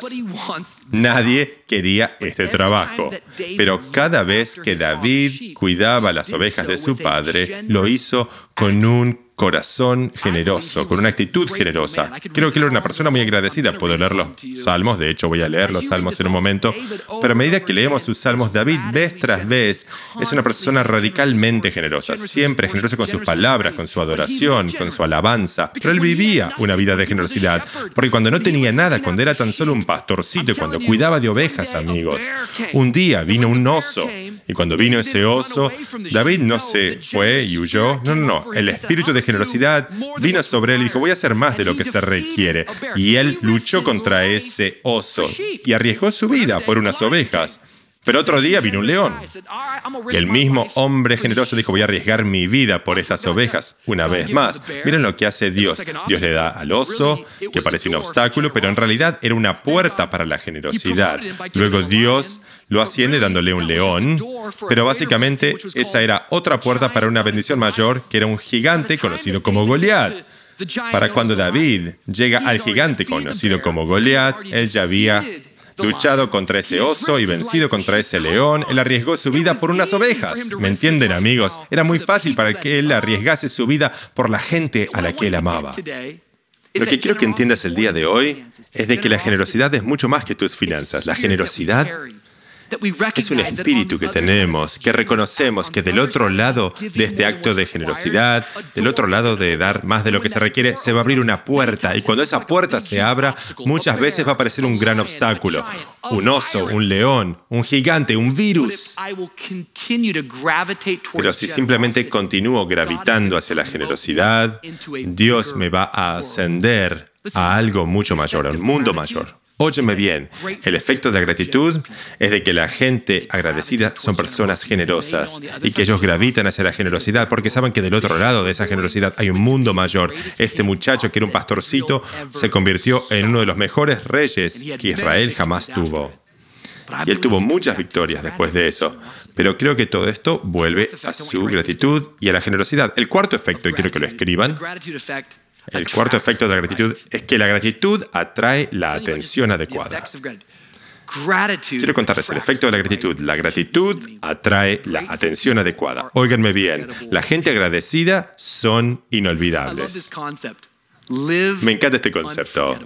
Nadie quería este trabajo, pero cada vez que David cuidaba las ovejas de su padre, lo hizo con un corazón generoso, con una actitud generosa. Creo que él era una persona muy agradecida. Puedo leer los salmos, de hecho voy a leer los salmos en un momento, pero a medida que leemos sus salmos, David vez tras vez es una persona radicalmente generosa, siempre generoso con sus palabras, con su adoración, con su alabanza, pero él vivía una vida de generosidad, porque cuando no tenía nada, cuando era tan solo un pastorcito y cuando cuidaba de ovejas, amigos, un día vino un oso, y cuando vino ese oso, David no se fue y huyó, no, no, no, el espíritu de generosidad vino sobre él y dijo, voy a hacer más de lo que se requiere. Y él luchó contra ese oso y arriesgó su vida por unas ovejas. Pero otro día vino un león. Y el mismo hombre generoso dijo, voy a arriesgar mi vida por estas ovejas una vez más. Miren lo que hace Dios. Dios le da al oso, que parece un obstáculo, pero en realidad era una puerta para la generosidad. Luego Dios lo asciende dándole un león, pero básicamente esa era otra puerta para una bendición mayor, que era un gigante conocido como Goliat. Para cuando David llega al gigante conocido como Goliat, él ya había luchado contra ese oso y vencido contra ese león. Él arriesgó su vida por unas ovejas. ¿Me entienden, amigos? Era muy fácil para que él arriesgase su vida por la gente a la que él amaba. Lo que quiero que entiendas el día de hoy es de que la generosidad es mucho más que tus finanzas. La generosidad es un espíritu que tenemos, que reconocemos que del otro lado de este acto de generosidad, del otro lado de dar más de lo que se requiere, se va a abrir una puerta. Y cuando esa puerta se abra, muchas veces va a aparecer un gran obstáculo. Un oso, un león, un gigante, un virus. Pero si simplemente continúo gravitando hacia la generosidad, Dios me va a ascender a algo mucho mayor, a un mundo mayor. Óyeme bien, el efecto de la gratitud es de que la gente agradecida son personas generosas y que ellos gravitan hacia la generosidad porque saben que del otro lado de esa generosidad hay un mundo mayor. Este muchacho que era un pastorcito se convirtió en uno de los mejores reyes que Israel jamás tuvo. Y él tuvo muchas victorias después de eso. Pero creo que todo esto vuelve a su gratitud y a la generosidad. El cuarto efecto, y quiero que lo escriban, el cuarto efecto de la gratitud es que la gratitud atrae la atención adecuada. Quiero contarles el efecto de la gratitud. La gratitud atrae la atención adecuada. Óiganme bien, la gente agradecida son inolvidables. Me encanta este concepto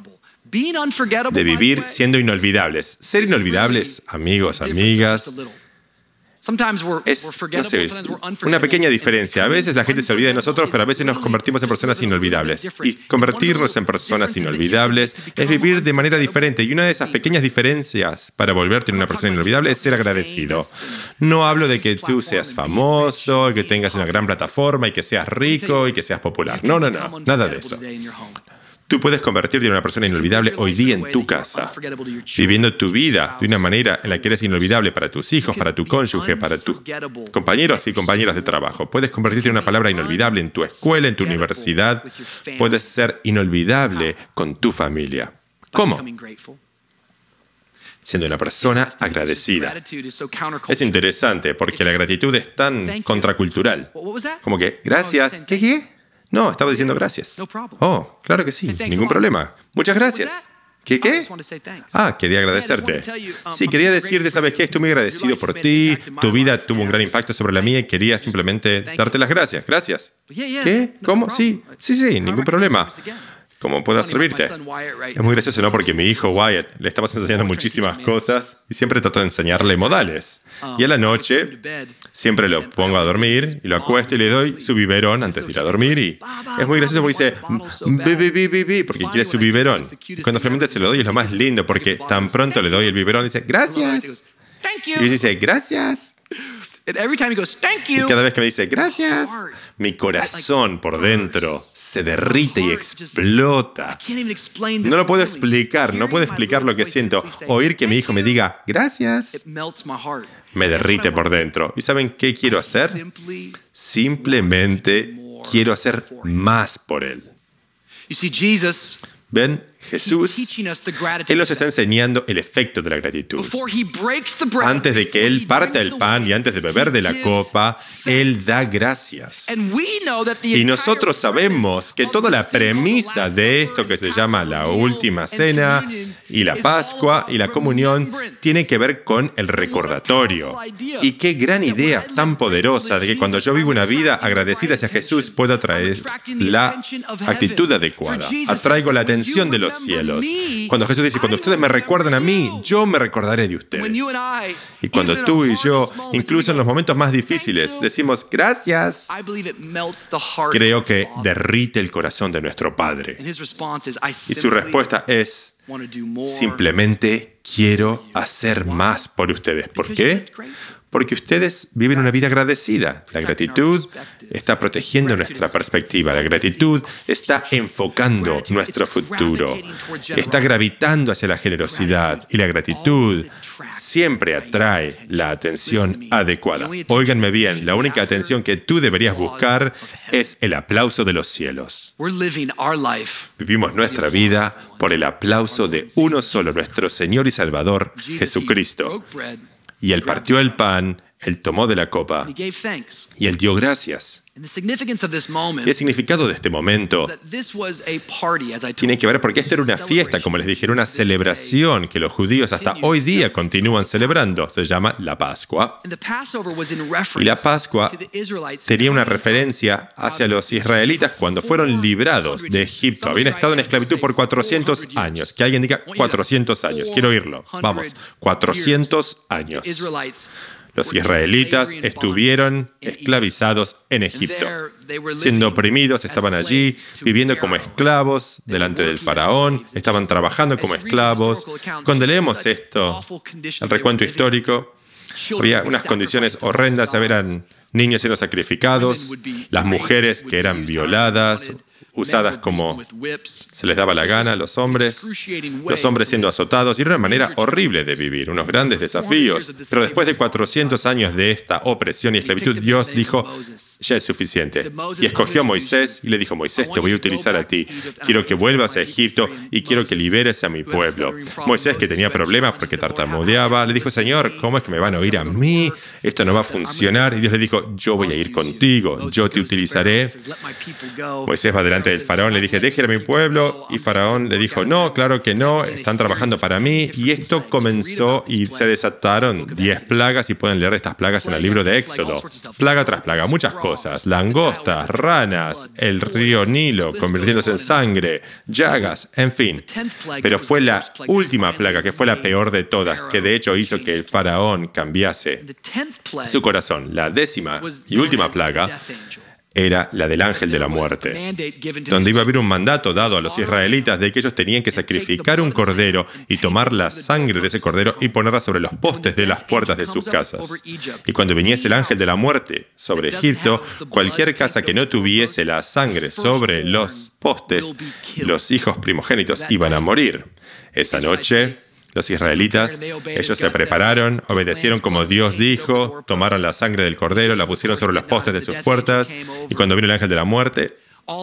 de vivir siendo inolvidables. Ser inolvidables, amigos, amigas, Es, no sé, una pequeña diferencia. A veces la gente se olvida de nosotros, pero a veces nos convertimos en personas inolvidables. Y convertirnos en personas inolvidables es vivir de manera diferente. Y una de esas pequeñas diferencias para volverte en una persona inolvidable es ser agradecido. No hablo de que tú seas famoso, que tengas una gran plataforma y que seas rico y que seas popular. No, no, no. Nada de eso. Tú puedes convertirte en una persona inolvidable hoy día en tu casa, viviendo tu vida de una manera en la que eres inolvidable para tus hijos, para tu cónyuge, para tus compañeros y compañeras de trabajo. Puedes convertirte en una palabra inolvidable en tu escuela, en tu universidad. Puedes ser inolvidable con tu familia. ¿Cómo? Siendo una persona agradecida. Es interesante porque la gratitud es tan contracultural. Como que, gracias, ¿qué qué? No, estaba diciendo gracias. Oh, claro que sí, ningún problema. Muchas gracias. ¿Qué qué? Ah, quería agradecerte. Sí, quería decirte, ¿sabes qué? Estoy muy agradecido por ti. Tu vida tuvo un gran impacto sobre la mía y quería simplemente darte las gracias. Gracias. ¿Qué? ¿Cómo? Sí, sí, sí, ningún problema. ¿Cómo puedo servirte? Es muy gracioso, ¿no? Porque mi hijo Wyatt le estamos enseñando muchísimas cosas y siempre trato de enseñarle modales. Y a la noche siempre lo pongo a dormir y lo acuesto y le doy su biberón antes de ir a dormir. Y es muy gracioso porque dice, bi, bi, bi, bi, porque quiere su biberón. Y cuando finalmente se lo doy es lo más lindo porque tan pronto le doy el biberón dice, gracias. Y dice, gracias. Y cada vez que me dice gracias, mi corazón por dentro se derrite y explota. No lo puedo explicar, no puedo explicar lo que siento. Oír que mi hijo me diga gracias me derrite por dentro. ¿Y saben qué quiero hacer? Simplemente quiero hacer más por él. ¿Ven? Jesús, Él nos está enseñando el efecto de la gratitud. Antes de que Él parta el pan y antes de beber de la copa, Él da gracias. Y nosotros sabemos que toda la premisa de esto que se llama la última cena y la Pascua y la comunión tiene que ver con el recordatorio. Y qué gran idea tan poderosa de que cuando yo vivo una vida agradecida hacia Jesús puedo atraer la actitud adecuada. Atraigo la atención de los cielos. Cuando Jesús dice, cuando ustedes me recuerdan a mí, yo me recordaré de ustedes. Y cuando tú y yo, incluso en los momentos más difíciles, decimos gracias, creo que derrite el corazón de nuestro Padre. Y su respuesta es, simplemente quiero hacer más por ustedes. ¿Por qué? Porque ustedes viven una vida agradecida. La gratitud está protegiendo nuestra perspectiva. La gratitud está enfocando nuestro futuro. Está gravitando hacia la generosidad. Y la gratitud siempre atrae la atención adecuada. Óiganme bien, la única atención que tú deberías buscar es el aplauso de los cielos. Vivimos nuestra vida por el aplauso de uno solo, nuestro Señor y Salvador, Jesucristo. Y Él partió el pan, Él tomó de la copa y Él dio gracias. Y el significado de este momento tiene que ver porque esta era una fiesta, como les dije, era una celebración que los judíos hasta hoy día continúan celebrando. Se llama la Pascua. Y la Pascua tenía una referencia hacia los israelitas cuando fueron librados de Egipto. Habían estado en esclavitud por cuatrocientos años. Que alguien diga cuatrocientos años. Quiero oírlo. Vamos, cuatrocientos años. Los israelitas estuvieron esclavizados en Egipto. Siendo oprimidos, estaban allí, viviendo como esclavos delante del faraón, estaban trabajando como esclavos. Cuando leemos esto, el recuento histórico, había unas condiciones horrendas, eran niños siendo sacrificados, las mujeres que eran violadas, usadas como se les daba la gana a los hombres, los hombres siendo azotados, y era una manera horrible de vivir, unos grandes desafíos. Pero después de cuatrocientos años de esta opresión y esclavitud, Dios dijo, ya es suficiente. Y escogió a Moisés y le dijo, Moisés, te voy a utilizar a ti. Quiero que vuelvas a Egipto y quiero que liberes a mi pueblo. Moisés, que tenía problemas porque tartamudeaba, le dijo, Señor, ¿cómo es que me van a oír a mí? Esto no va a funcionar. Y Dios le dijo, yo voy a ir contigo, yo te utilizaré. Moisés va delante delante del faraón, le dije, deje a mi pueblo, y faraón le dijo, no, claro que no, están trabajando para mí, y esto comenzó y se desataron diez plagas, y pueden leer de estas plagas en el libro de Éxodo. Plaga tras plaga, muchas cosas, langostas, ranas, el río Nilo convirtiéndose en sangre, llagas, en fin. Pero fue la última plaga, que fue la peor de todas, que de hecho hizo que el faraón cambiase su corazón. La décima y última plaga era la del ángel de la muerte, donde iba a haber un mandato dado a los israelitas de que ellos tenían que sacrificar un cordero y tomar la sangre de ese cordero y ponerla sobre los postes de las puertas de sus casas. Y cuando viniese el ángel de la muerte sobre Egipto, cualquier casa que no tuviese la sangre sobre los postes, los hijos primogénitos iban a morir. Esa noche, los israelitas, ellos se prepararon, obedecieron como Dios dijo, tomaron la sangre del cordero, la pusieron sobre los postes de sus puertas, y cuando vino el ángel de la muerte,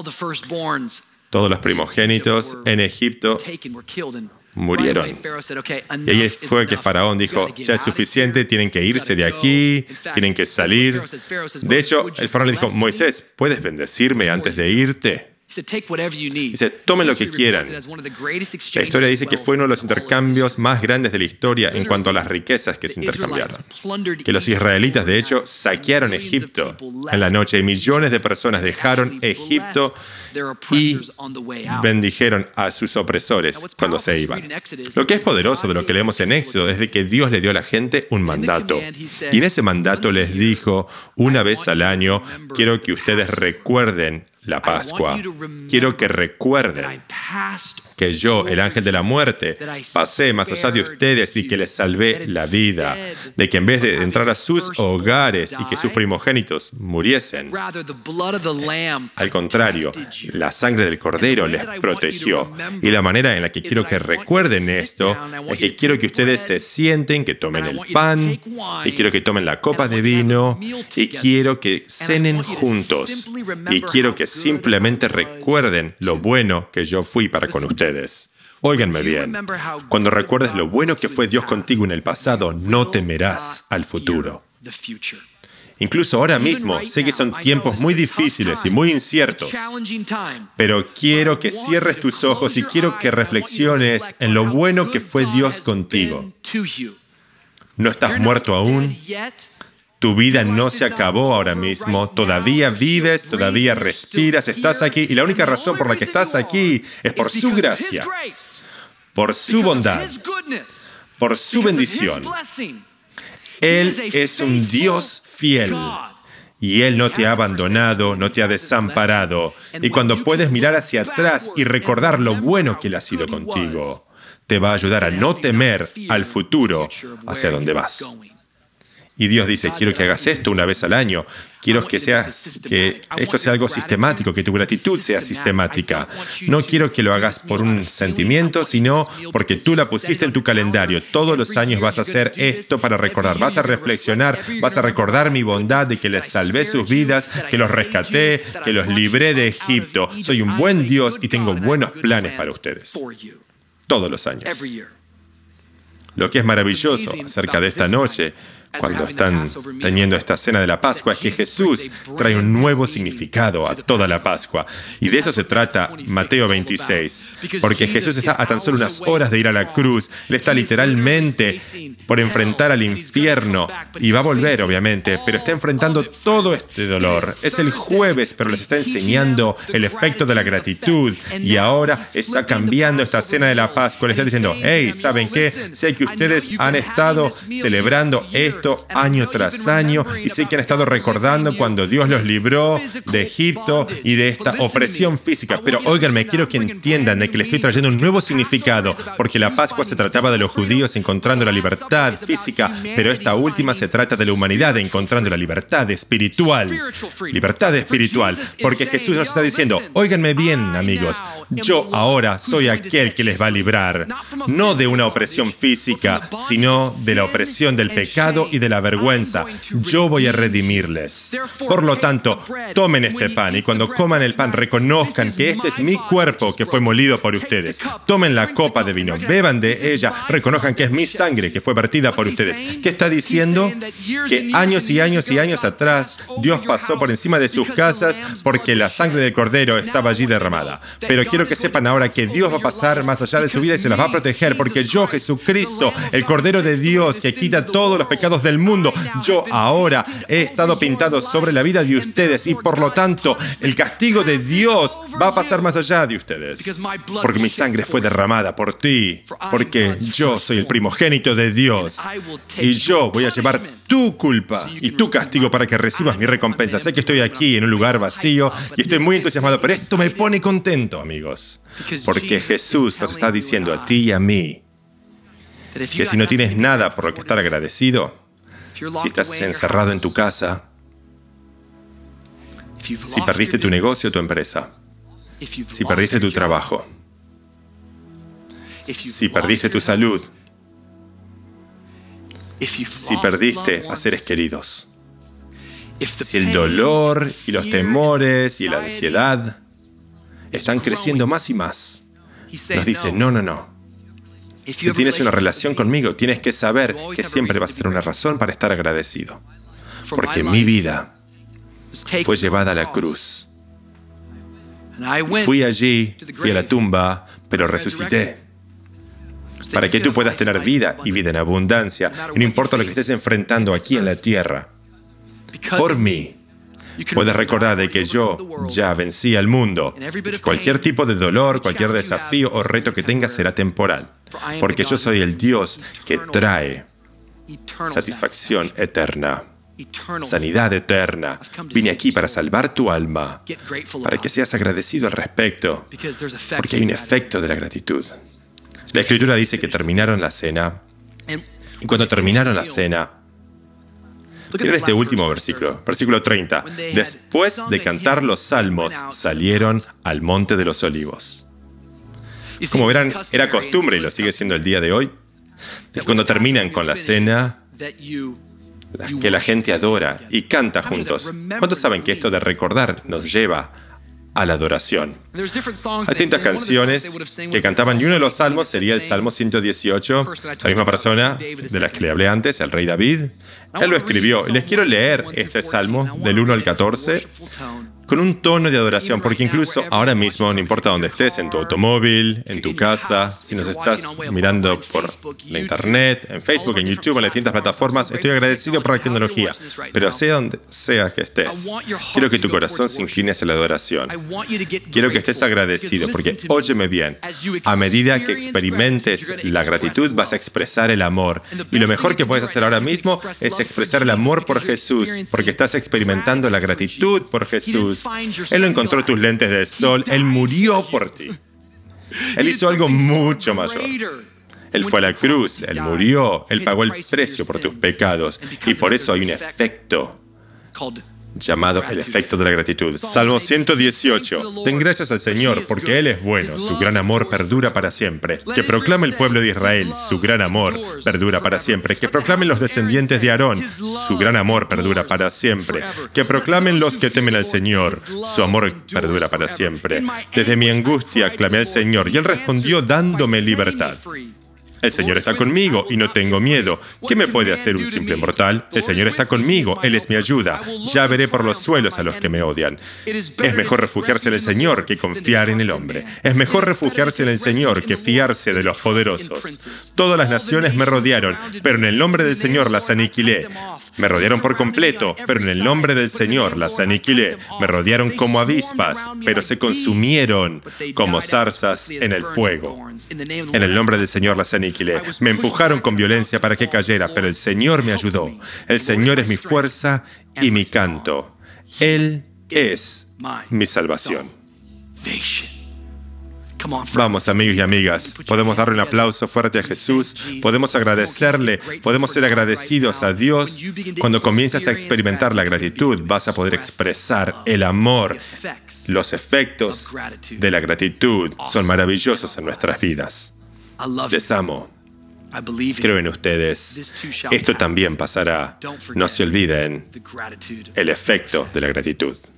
todos los primogénitos en Egipto murieron. Y ahí fue que Faraón dijo, ya es suficiente, tienen que irse de aquí, tienen que salir. De hecho, el faraón le dijo, Moisés, ¿puedes bendecirme antes de irte? Dice, tomen lo que quieran. La historia dice que fue uno de los intercambios más grandes de la historia en cuanto a las riquezas que se intercambiaron. Que los israelitas, de hecho, saquearon Egipto en la noche y millones de personas dejaron Egipto y bendijeron a sus opresores cuando se iban. Lo que es poderoso de lo que leemos en Éxodo es de que Dios le dio a la gente un mandato. Y en ese mandato les dijo, una vez al año, quiero que ustedes recuerden la Pascua. Quiero que recuerden que yo, el ángel de la muerte, pasé más allá de ustedes y que les salvé la vida, de que en vez de entrar a sus hogares y que sus primogénitos muriesen, al contrario, la sangre del cordero les protegió. Y la manera en la que quiero que recuerden esto es que quiero que ustedes se sienten, que tomen el pan, y quiero que tomen la copa de vino, y quiero que cenen juntos, y quiero que simplemente recuerden lo bueno que yo fui para con ustedes. Óiganme bien, cuando recuerdes lo bueno que fue Dios contigo en el pasado, no temerás al futuro. Incluso ahora mismo, sé que son tiempos muy difíciles y muy inciertos, pero quiero que cierres tus ojos y quiero que reflexiones en lo bueno que fue Dios contigo. No estás muerto aún. Tu vida no se acabó ahora mismo, todavía vives, todavía respiras, estás aquí, y la única razón por la que estás aquí es por su gracia, por su bondad, por su bendición. Él es un Dios fiel, y Él no te ha abandonado, no te ha desamparado, y cuando puedes mirar hacia atrás y recordar lo bueno que Él ha sido contigo, te va a ayudar a no temer al futuro hacia donde vas. Y Dios dice, quiero que hagas esto una vez al año. Quiero que, sea, que esto sea algo sistemático, que tu gratitud sea sistemática. No quiero que lo hagas por un sentimiento, sino porque tú la pusiste en tu calendario. Todos los años vas a hacer esto para recordar. Vas a reflexionar, vas a recordar mi bondad de que les salvé sus vidas, que los rescaté, que los libré de Egipto. Soy un buen Dios y tengo buenos planes para ustedes. Todos los años. Lo que es maravilloso acerca de esta noche, cuando están teniendo esta cena de la Pascua, es que Jesús trae un nuevo significado a toda la Pascua. Y de eso se trata Mateo veintiséis. Porque Jesús está a tan solo unas horas de ir a la cruz. Él está literalmente por enfrentar al infierno. Y va a volver, obviamente, pero está enfrentando todo este dolor. Es el jueves, pero les está enseñando el efecto de la gratitud. Y ahora está cambiando esta cena de la Pascua. Les está diciendo, hey, ¿saben qué? Sé que ustedes han estado celebrando esto año tras año, y sé que han estado recordando cuando Dios los libró de Egipto y de esta opresión física. Pero óiganme, quiero que entiendan de que le estoy trayendo un nuevo significado, porque la Pascua se trataba de los judíos encontrando la libertad física, pero esta última se trata de la humanidad encontrando la libertad espiritual. Libertad espiritual, porque Jesús nos está diciendo, óiganme bien, amigos, yo ahora soy aquel que les va a librar, no de una opresión física, sino de la opresión del pecado pecado y de la vergüenza. Yo voy a redimirles. Por lo tanto, tomen este pan y cuando coman el pan reconozcan que este es mi cuerpo que fue molido por ustedes. Tomen la copa de vino, beban de ella, reconozcan que es mi sangre que fue vertida por ustedes. ¿Qué está diciendo? Que años y años y años atrás Dios pasó por encima de sus casas porque la sangre del Cordero estaba allí derramada. Pero quiero que sepan ahora que Dios va a pasar más allá de su vida y se las va a proteger porque yo, Jesucristo, el Cordero de Dios que quita todos los pecados del mundo, yo ahora he estado pintado sobre la vida de ustedes y por lo tanto el castigo de Dios va a pasar más allá de ustedes. Porque mi sangre fue derramada por ti, porque yo soy el primogénito de Dios y yo voy a llevar tu culpa y tu castigo para que recibas mi recompensa. Sé que estoy aquí en un lugar vacío y estoy muy entusiasmado, pero esto me pone contento, amigos, porque Jesús nos está diciendo a ti y a mí que si no tienes nada por lo que estar agradecido, si estás encerrado en tu casa, si perdiste tu negocio o tu empresa, si perdiste tu trabajo, si perdiste tu salud, si perdiste a seres queridos, si el dolor y los temores y la ansiedad están creciendo más y más, nos dice, no, no, no. Si tienes una relación conmigo, tienes que saber que siempre vas a tener una razón para estar agradecido. Porque mi vida fue llevada a la cruz. Fui allí, fui a la tumba, pero resucité. Para que tú puedas tener vida y vida en abundancia, y no importa lo que estés enfrentando aquí en la tierra. Por mí, puedes recordar de que yo ya vencí al mundo. Que cualquier tipo de dolor, cualquier desafío o reto que tengas será temporal. Porque yo soy el Dios que trae satisfacción eterna, sanidad eterna. Vine aquí para salvar tu alma, para que seas agradecido al respecto, porque hay un efecto de la gratitud. La Escritura dice que terminaron la cena, y cuando terminaron la cena, miren este último versículo, versículo treinta. Después de cantar los salmos, salieron al Monte de los Olivos. Como verán, era costumbre, y lo sigue siendo el día de hoy, que cuando terminan con la cena, que la gente adora y canta juntos. ¿Cuántos saben que esto de recordar nos lleva a la adoración? Hay distintas canciones que cantaban y uno de los salmos sería el Salmo ciento dieciocho, la misma persona de la que le hablé antes, el rey David. Él lo escribió. Les quiero leer este salmo del uno al catorce con un tono de adoración, porque incluso ahora mismo, no importa dónde estés, en tu automóvil, en tu casa, si nos estás mirando por la internet, en Facebook, en YouTube, en las distintas plataformas, estoy agradecido por la tecnología, pero sea donde sea que estés, quiero que tu corazón se incline hacia la adoración. Quiero que estés agradecido, porque óyeme bien, a medida que experimentes la gratitud, vas a expresar el amor, y lo mejor que puedes hacer ahora mismo es expresar el amor por Jesús, porque estás experimentando la gratitud por Jesús. Él no encontró tus lentes de sol, Él murió por ti. Él hizo algo mucho mayor. Él fue a la cruz, Él murió, Él pagó el precio por tus pecados, y por eso hay un efecto llamado el efecto de la gratitud. Salmo ciento dieciocho. Den gracias al Señor, porque Él es bueno, su gran amor perdura para siempre. Que proclame el pueblo de Israel, su gran amor perdura para siempre. Que proclamen los descendientes de Aarón, su gran amor perdura para siempre. Que proclamen los que temen al Señor, su amor perdura para siempre. Desde mi angustia clamé al Señor, y Él respondió dándome libertad. El Señor está conmigo y no tengo miedo. ¿Qué me puede hacer un simple mortal? El Señor está conmigo, Él es mi ayuda. Ya veré por los suelos a los que me odian. Es mejor refugiarse en el Señor que confiar en el hombre. Es mejor refugiarse en el Señor que fiarse de los poderosos. Todas las naciones me rodearon, pero en el nombre del Señor las aniquilé. Me rodearon por completo, pero en el nombre del Señor las aniquilé. Me rodearon como avispas, pero se consumieron como zarzas en el fuego. En el nombre del Señor las aniquilé. Me empujaron con violencia para que cayera, pero el Señor me ayudó. El Señor es mi fuerza y mi canto. Él es mi salvación. Vamos, amigos y amigas, podemos darle un aplauso fuerte a Jesús, podemos agradecerle, podemos ser agradecidos a Dios. Cuando comienzas a experimentar la gratitud, vas a poder expresar el amor. Los efectos de la gratitud son maravillosos en nuestras vidas. Les amo. Creo en ustedes. Esto también pasará. No se olviden el efecto de la gratitud.